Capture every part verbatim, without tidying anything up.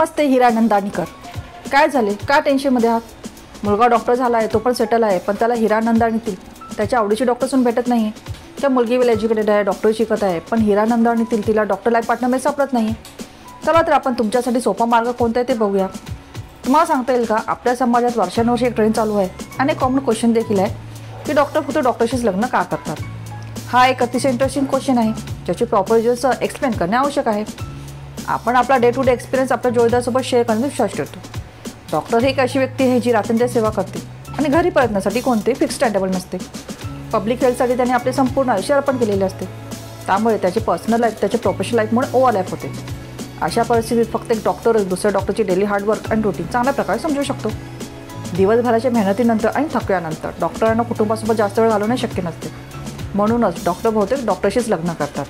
नमस्ते हिरा नंदानीकर. काय झाले, का टेन्शनमध्ये आहात? मुलगा डॉक्टर झाला आहे, तो पण सेटल आहे, पण त्याला हिरा नंदानीतील त्याच्या आवडीची डॉक्टरसून भेटत नाही. त्या मुलगी वेल एज्युकेटेड आहे, डॉक्टर शिकत आहे, पण हिरा नंदानीतील तिला डॉक्टर लाईफ पार्टनर सापडत नाही. चला तर आपण तुमच्यासाठी सोपा मार्ग कोणता आहे ते बघूया. तुम्हाला सांगता येईल का, आपल्या समाजात वर्षानुवर्षे एक ट्रेंड चालू आहे आणि एक कॉमन क्वेश्चन देखील आहे की डॉक्टर फक्त डॉक्टरशीच लग्न का करतात. हा एक अतिशय इंटरेस्टिंग क्वेश्चन आहे ज्याची प्रॉपर रिजल्स एक्सप्लेन करणे आवश्यक आहे. आपण आपला डे टू डे एक्सपिरियन्स आपल्या जोडीदारासोबत शेअर करण्याचा विश्वास ठेवतो. डॉक्टर ही एक अशी व्यक्ती आहे जी रात्रंदिवस सेवा करते आणि घरी परतण्यासाठी कोणतेही फिक्स टाइम टेबल नसते. पब्लिक हेल्थसाठी त्याने आपले संपूर्ण आयुष्य अर्पण केलेले असते. त्यामुळे त्याची पर्सनल लाईफ त्याच्या प्रोफेशनल लाईफमुळे ओव्हरलॅप होते. अशा परिस्थितीत फक्त एक डॉक्टरच दुसऱ्या डॉक्टरची डेली हार्डवर्क आणि रुटीन चांगल्या प्रकारे समजू शकतो. दिवसभराच्या मेहनतीनंतर आणि थकव्यानंतर डॉक्टरांना कुटुंबासोबत जास्त वेळ घालवणे शक्य नसते. म्हणूनच डॉक्टर बहुतेक डॉक्टरशीच लग्न करतात.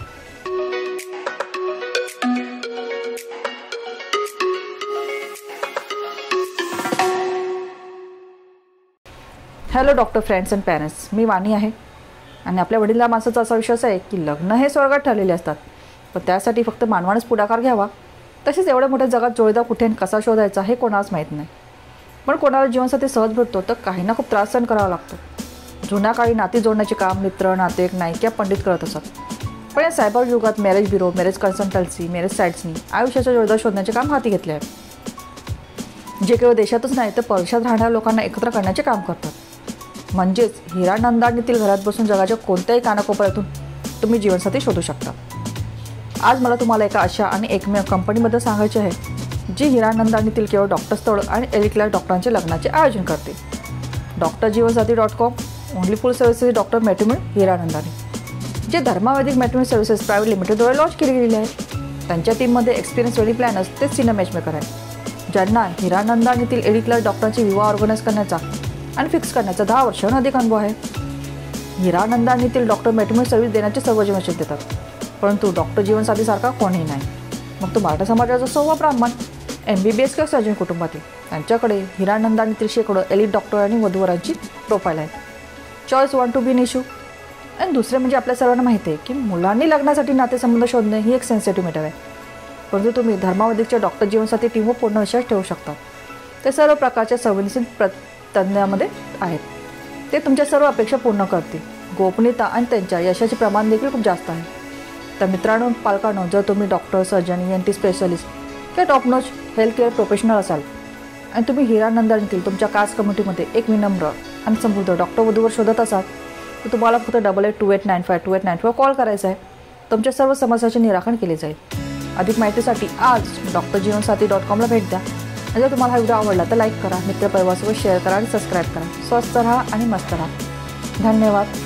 Hello doctor friends and parents, मी वाणी आहे आणि आपल्या वडिला माणसाचा असा विश्वास आहे की लग्न हे स्वर्गात ठरलेले असतात, पण त्यासाठी फक्त मानवानेच पुढाकार घ्यावा. तसेच एवढ्या मोठ्या जगात जोडीदार कुठे आणि कसा शोधायचा हे कोणालाच माहीत नाही. पण कोणाला जीवनासाठी सहज भेटतो तर काहींना खूप त्रास सहन करावा लागतो. जुन्या काळी नाती जोडण्याचे काम मित्र, नातेवाईक, नायिका, पंडित करत असत. पण या सायबर युगात marriage bureau, marriage consultancy, marriage साईट्सनी आयुष्याच्या जोडीदार शोधण्याचे काम हाती घेतले आहे, जे केवळ देशातच नाही तर परदेशात राहणाऱ्या लोकांना एकत्र करण्याचे काम करतात. म्हणजेच हिरा नंदानीतील घरात बसून जगाच्या कोणत्याही कानाकोपऱ्यातून तुम्ही जीवनसाथी शोधू शकता. आज मला तुम्हाला एका अशा आणि एकमेव कंपनीबद्दल सांगायचे आहे जी हिरा नंदानीतील केवळ डॉक्टर स्थळ आणि एलिट क्लास डॉक्टरांचे लग्नाचे आयोजन करते. Doctor Jeevansathi dot com only full services doctor matrimony Heera Nandani, जे धर्मावैदिक मॅट्रिमोनी सर्व्हिसेस प्रायव्हेट लिमिटेडद्वारे लॉन्च केली गेलेली आहे. त्यांच्या टीममध्ये एक्सपिरियन्स वेडिंग प्लॅनर्स ते सिनियर मॅचमेकर आहे ज्यांना हिरा नंदानीतील एलिट क्लास डॉक्टरांचे विवाह ऑर्गनाईज करण्याचा आणि फिक्स करण्याचा दहा वर्षांहून अधिक अनुभव आहे. हिरा नंदानीतील डॉक्टर मॅट्रिमोनी सर्व्हिस देण्याचे सर्व जीवनशैली देतात, परंतु डॉक्टर जीवनसाथीसारखा कोणीही नाही. मग तो मराठा समाजाचा सव्वा ब्राह्मण, एम बी बी एस किंवा सर्जन कुटुंबातील, त्यांच्याकडे हिरा नंदानीतील शेकडो एलिट डॉक्टर आणि वधूवरांची प्रोफाईल आहे. Choice want to be in issue. आणि दुसरे म्हणजे आपल्या सर्वांना माहिती आहे की मुलांनी लग्नासाठी नातेसंबंध शोधणे ही एक सेन्सिटिव्ह मॅटर आहे, परंतु तुम्ही धर्मावधिकच्या डॉक्टर जीवनसाथी टीमवर पूर्ण विश्वास ठेवू शकता. ते सर्व प्रकारच्या संवेदनशील प्र तज्ज्ञामध्ये आहेत. ते तुमच्या सर्व अपेक्षा पूर्ण करतील. गोपनीयता आणि त्यांच्या यशाचे प्रमाण देखील खूप जास्त आहे. तर मित्रांनो, पालकांनो, जर तुम्ही doctor, surgeon, E N T specialist किंवा top notch health care professional असाल आणि तुम्ही हिरा नंदानीतील तुमच्या कास्ट कम्युनिटीमध्ये एक विनम्र आणि समृद्ध डॉक्टर वधूवर शोधत असाल तर तुम्हाला फक्त double eight two eight nine five two eight nine five call करायचा आहे. तुमच्या सर्व समस्याचे निराकरण केले जाईल. अधिक माहितीसाठी आज डॉक्टर जीवनसाथी डॉट कॉमला भेट द्या. आणि जर तुम्हाला हा व्हिडिओ आवडला तर लाईक करा, मित्रपरिवारासोबत शेअर करा आणि सबस्क्राईब करा. स्वस्थ राहा आणि मस्त राहा. धन्यवाद.